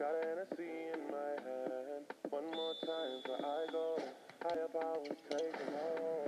Got a Hennessy in my hand. One more time before I go. Higher powers taking hold.